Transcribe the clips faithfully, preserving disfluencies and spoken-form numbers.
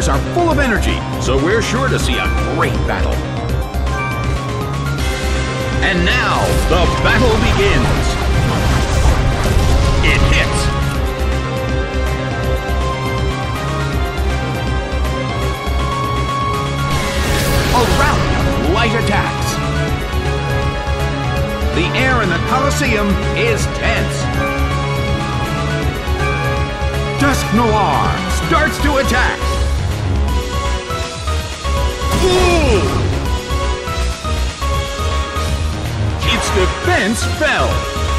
corners are full of energy, so we're sure to see a great battle. And now, the battle begins. It hits. A rally of light attacks. The air in the Colosseum is tense. Dusk Noir starts to attack. Ooh! Its defense fell.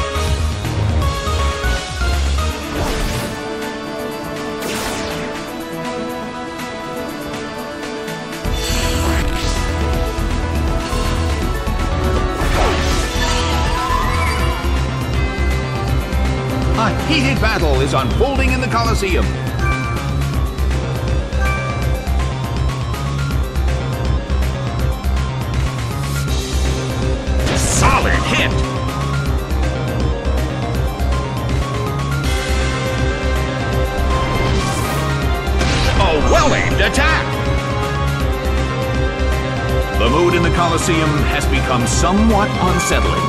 A heated battle is unfolding in the Colosseum. Solid hit! A well-aimed attack! The mood in the Colosseum has become somewhat unsettling.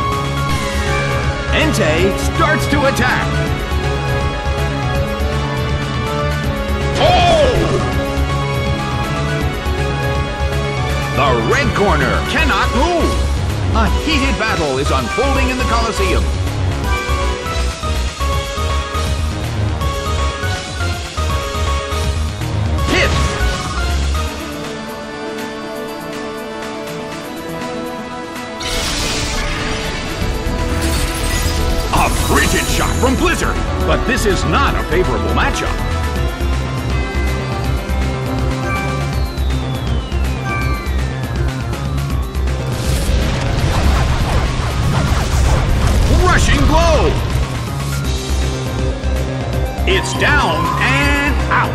Entei starts to attack. Oh! The red corner cannot move. A heated battle is unfolding in the Colosseum. Hit! A frigid shot from Blizzard, but this is not a favorable matchup. Rushing blow! It's down and out.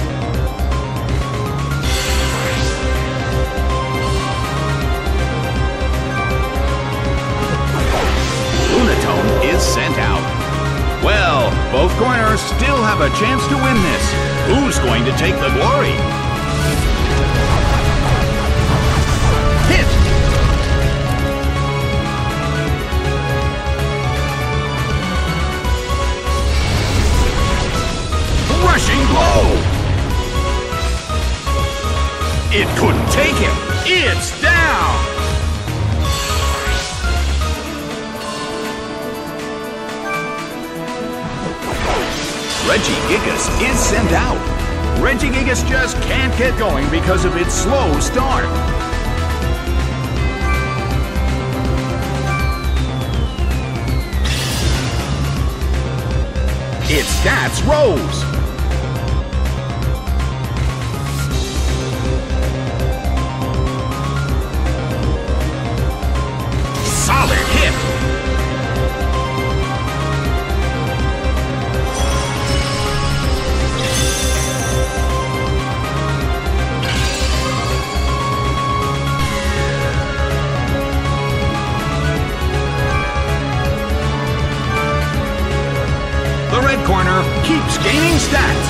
Lunatone is sent out. Well, both corners still have a chance to win this. Who's going to take the glory? Hit! Rushing blow! It couldn't take him. It's down! Regigigas is sent out. Regigigas just can't get going because of its slow start. Its stats rose. Solid hit. The red corner keeps gaining stats.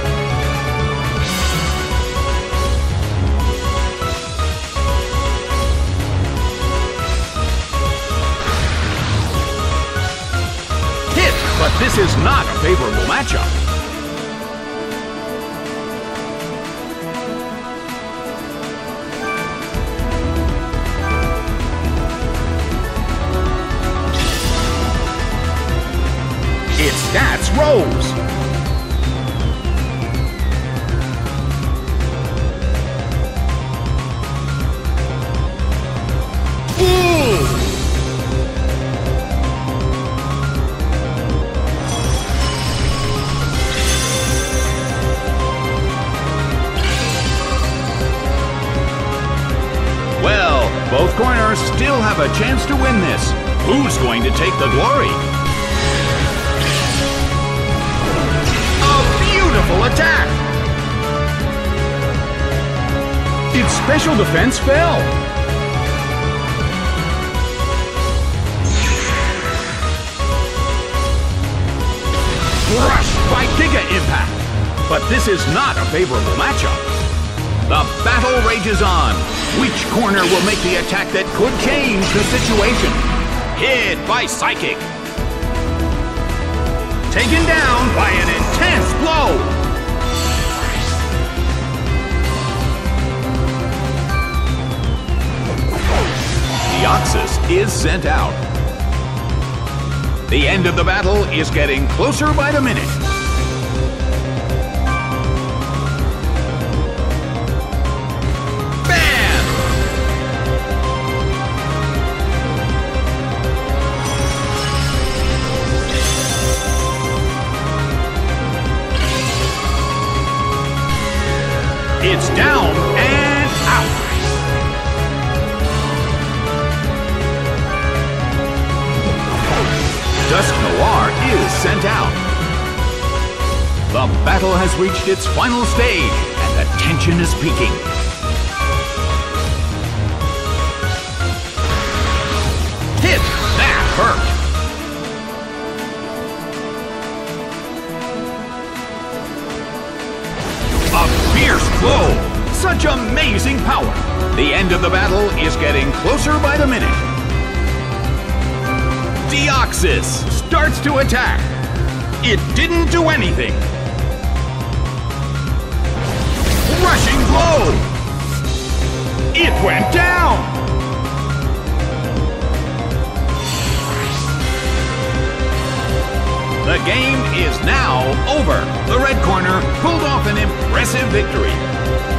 Hit, but this is not a favorable matchup. Its stats rose. Ooh! Well, both corners still have a chance to win this. Who's going to take the glory? Beautiful attack! Its special defense fell. Crushed by Giga Impact. but this is not a favorable matchup. The battle rages on. Which corner will make the attack that could change the situation? Hit by Psychic. Taken down by an intense blow. Deoxys is sent out. The end of the battle is getting closer by the minute. Bam! It's down and out. Dusknoir is sent out. The battle has reached its final stage, and the tension is peaking. Hit! That hurt! A fierce blow! Such amazing power! The end of the battle is getting closer by the minute. Deoxys starts to attack. It didn't do anything. Rushing blow. It went down. The game is now over. The red corner pulled off an impressive victory.